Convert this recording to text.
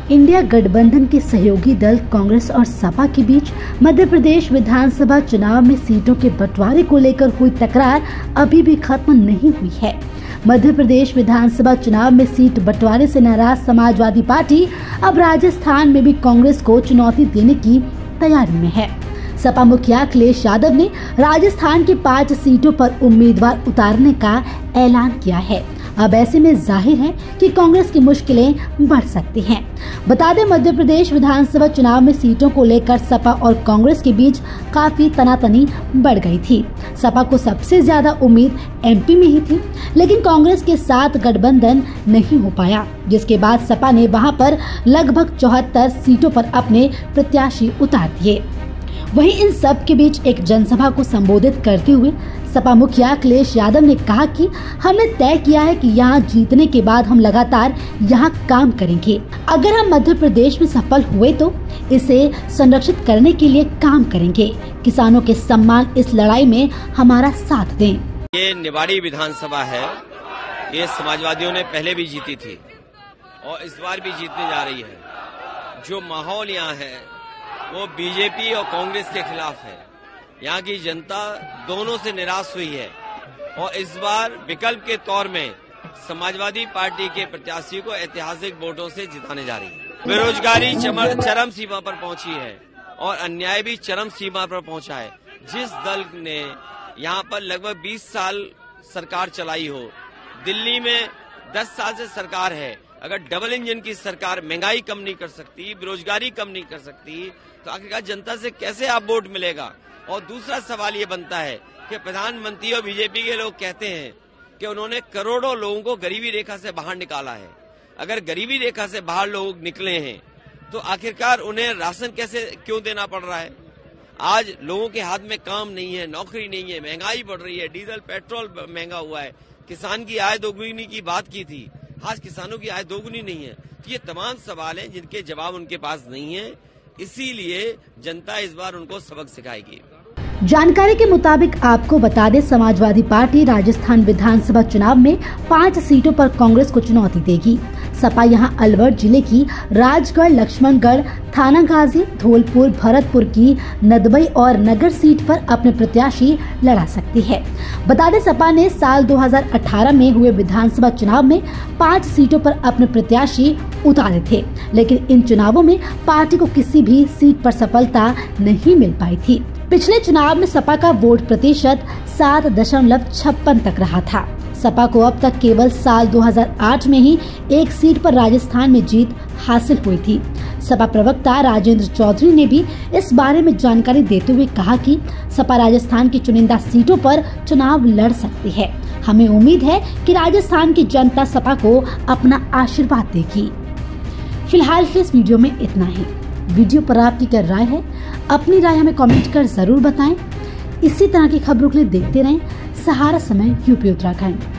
India गठबंधन के सहयोगी दल कांग्रेस और सपा के बीच मध्य प्रदेश विधानसभा चुनाव में सीटों के बंटवारे को लेकर हुई तकरार अभी भी खत्म नहीं हुई है। मध्य प्रदेश विधानसभा चुनाव में सीट बंटवारे से नाराज समाजवादी पार्टी अब राजस्थान में भी कांग्रेस को चुनौती देने की तैयारी में है। सपा मुखिया अखिलेश यादव ने राजस्थान की 5 सीटों पर उम्मीदवार उतारने का ऐलान किया है। अब ऐसे में जाहिर है कि कांग्रेस की मुश्किलें बढ़ सकती हैं। बता दें, मध्य प्रदेश विधानसभा चुनाव में सीटों को लेकर सपा और कांग्रेस के बीच काफी तनातनी बढ़ गई थी। सपा को सबसे ज्यादा उम्मीद एमपी में ही थी, लेकिन कांग्रेस के साथ गठबंधन नहीं हो पाया, जिसके बाद सपा ने वहां पर लगभग 74 सीटों पर अपने प्रत्याशी उतार दिए। वहीं इन सब के बीच एक जनसभा को संबोधित करते हुए सपा मुखिया अखिलेश यादव ने कहा कि हमने तय किया है कि यहाँ जीतने के बाद हम लगातार यहाँ काम करेंगे। अगर हम मध्य प्रदेश में सफल हुए तो इसे संरक्षित करने के लिए काम करेंगे। किसानों के सम्मान इस लड़ाई में हमारा साथ दें। ये निवाड़ी विधानसभा है, ये समाजवादियों ने पहले भी जीती थी और इस बार भी जीतने जा रही है। जो माहौल यहाँ है वो बीजेपी और कांग्रेस के खिलाफ है। यहाँ की जनता दोनों से निराश हुई है और इस बार विकल्प के तौर में समाजवादी पार्टी के प्रत्याशी को ऐतिहासिक वोटों से जिताने जा रही है। बेरोजगारी चरम सीमा पर पहुंची है और अन्याय भी चरम सीमा पर पहुंचा है। जिस दल ने यहाँ पर लगभग 20 साल सरकार चलाई हो, दिल्ली में 10 साल से सरकार है, अगर डबल इंजन की सरकार महंगाई कम नहीं कर सकती, बेरोजगारी कम नहीं कर सकती, तो आखिरकार जनता से कैसे आप वोट मिलेगा। और दूसरा सवाल ये बनता है कि प्रधानमंत्री और बीजेपी के लोग कहते हैं कि उन्होंने करोड़ों लोगों को गरीबी रेखा से बाहर निकाला है। अगर गरीबी रेखा से बाहर लोग निकले हैं तो आखिरकार उन्हें राशन कैसे क्यों देना पड़ रहा है। आज लोगों के हाथ में काम नहीं है, नौकरी नहीं है, महंगाई बढ़ रही है, डीजल पेट्रोल महंगा हुआ है, किसान की आय दोगुनी की बात की थी, आज किसानों की आय दोगुनी नहीं है। तो ये तमाम सवाल हैं जिनके जवाब उनके पास नहीं है, इसीलिए जनता इस बार उनको सबक सिखाएगी। जानकारी के मुताबिक आपको बता दें, समाजवादी पार्टी राजस्थान विधानसभा चुनाव में 5 सीटों पर कांग्रेस को चुनौती देगी। सपा यहां अलवर जिले की राजगढ़, लक्ष्मणगढ़, थानागाजी, धौलपुर, भरतपुर की नदबई और नगर सीट पर अपने प्रत्याशी लड़ा सकती है। बता दें, सपा ने साल 2018 में हुए विधानसभा चुनाव में 5 सीटों पर अपने प्रत्याशी उतारे थे, लेकिन इन चुनावों में पार्टी को किसी भी सीट पर सफलता नहीं मिल पाई थी। पिछले चुनाव में सपा का वोट प्रतिशत 7.56 तक रहा था। सपा को अब तक केवल साल 2008 में ही एक सीट पर राजस्थान में जीत हासिल हुई थी। सपा प्रवक्ता राजेंद्र चौधरी ने भी इस बारे में जानकारी देते हुए कहा कि सपा राजस्थान की चुनिंदा सीटों पर चुनाव लड़ सकती है। हमें उम्मीद है कि राजस्थान की जनता सपा को अपना आशीर्वाद देगी। फिलहाल के इस वीडियो में इतना ही। वीडियो पर आपकी क्या राय है? अपनी राय हमें कमेंट कर जरूर बताएं। इसी तरह की खबरों के लिए देखते रहें सहारा समय यूपी उत्तराखंड।